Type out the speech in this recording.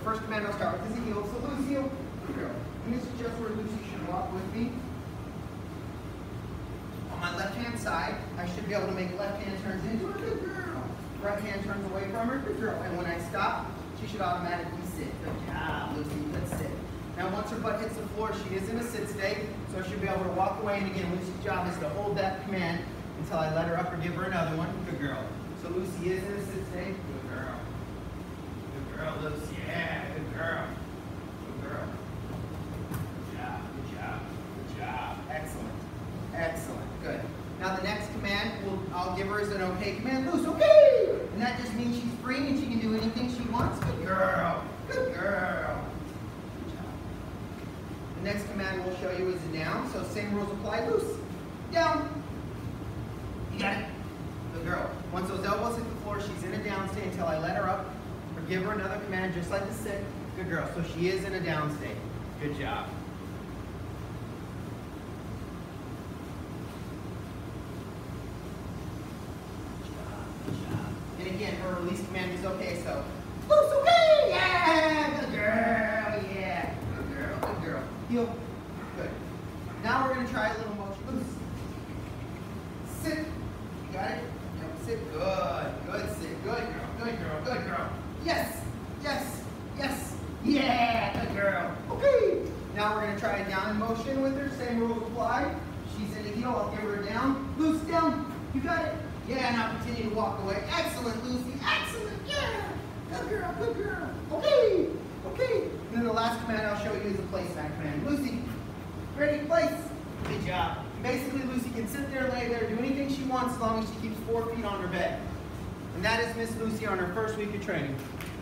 first command, I'll start with is a heel. So Lucy, heel. Good girl. And this is just where Lucy should walk with me. On my left-hand side, I should be able to make left-hand turns into a good girl. Right hand turns away from her, good girl. And when I stop, she should automatically sit. Good job, Lucy, good sit. Now once her butt hits the floor, she is in a sit state, so she'll be able to walk away. And again, Lucy's job is to hold that command until I let her up or give her another one. Good girl. So Lucy is in a sit state. Good girl. Good girl, Lucy. Yeah, good girl. Good girl. Good job, good job, good job. Excellent. Excellent. Good. Now the next command, I'll give her as an okay command. Loose, okay! And that just means she's free and she can do anything she wants. Good girl. Good girl. Good job. The next command we'll show you is a down. So same rules apply. Loose. Down. You got it. Good girl. Once those elbows hit the floor, she's in a down state until I let her up or give her another command just like the sit. Good girl. So she is in a down state. Good job. And again, her release command is okay, so loose, okay, yeah, good girl, yeah, good girl, heel, good. Now we're going to try a little motion, loose, sit, you got it, yep, sit, good, sit, good girl, yes, yes, yes, yeah, good girl, okay. Now we're going to try a down motion with her, same rules apply, she's in a heel, I'll give her a down, loose, down, you got it. Yeah, now continue to walk away. Excellent, Lucy. Excellent. Yeah. Good girl. Good girl. Okay. Okay. And then the last command I'll show you is a placemat command. Lucy, ready, place. Good job. Basically, Lucy can sit there, lay there, do anything she wants as long as she keeps 4 feet on her bed. And that is Miss Lucy on her first week of training.